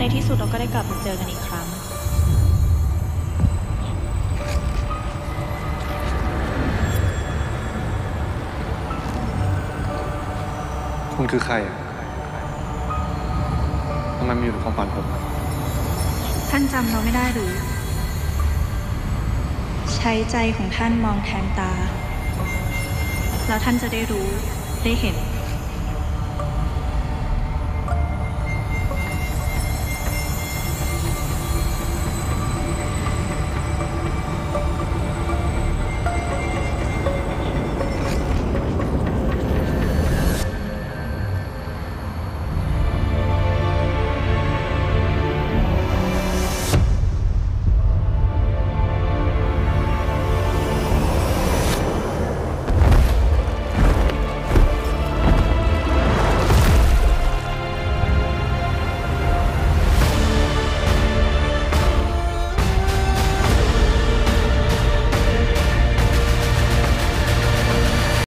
ที่สุดเราก็ได้กลับมาเจอกันอีกครั้งคุณคือใครทำไมมาอยู่ในความฝันผมท่านจำเราไม่ได้หรือใช้ใจของท่านมองแทนตาแล้วท่านจะได้รู้ได้เห็น